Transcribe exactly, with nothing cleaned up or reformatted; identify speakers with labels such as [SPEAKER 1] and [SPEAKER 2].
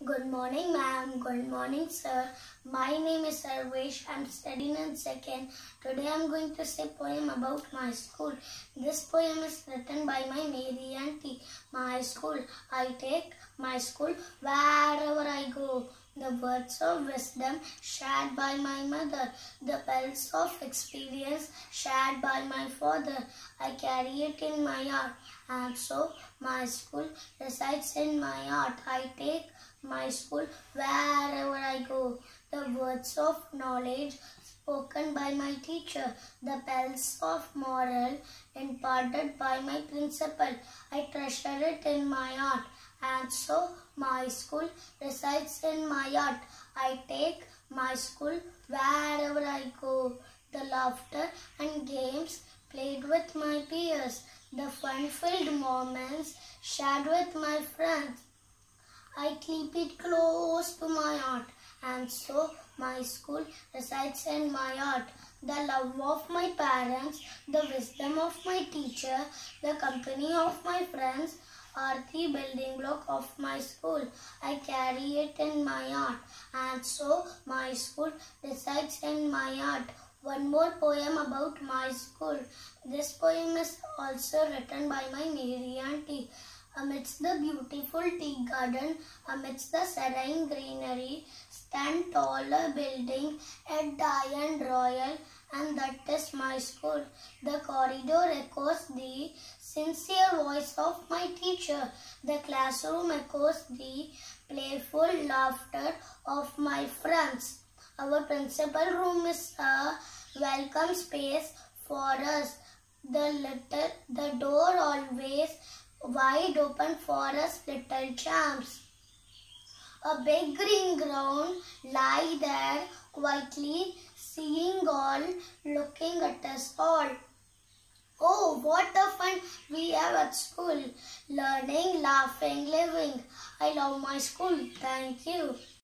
[SPEAKER 1] Good morning, ma'am. Good morning, sir. My name is Sarvesh. I'm studying in second. Today I'm going to say a poem about my school. This poem is written by my Mary auntie. My school. I take my school wherever I go. The words of wisdom shared by my mother. The pearls of experience shared by my father. I carry it in my heart. And so my school resides in my heart. I take my school wherever I go. The words of knowledge spoken by my teacher, the pearls of moral imparted by my principal. I treasure it in my heart, and so my school resides in my heart. I take my school wherever I go. The laughter and games played with my peers, the fun-filled moments shared with my friends, I keep it close to my heart, and so my school resides in my heart. The love of my parents, the wisdom of my teacher, the company of my friends are the building block of my school. I carry it in my heart, and so my school resides in my heart. One more poem about my school. This poem is also written by my Mary auntie. Amidst the beautiful tea garden, amidst the serene greenery, stand taller building, a giant royal, and that is my school. The corridor echoes the sincere voice of my teacher. The classroom echoes the playful laughter of my friends. Our principal room is a welcome space for us. The letter, the door always wide open for us little champs. A big green ground lie there quietly, seeing all, looking at us all. Oh, what a fun we have at school, learning, laughing, living. I love my school. Thank you.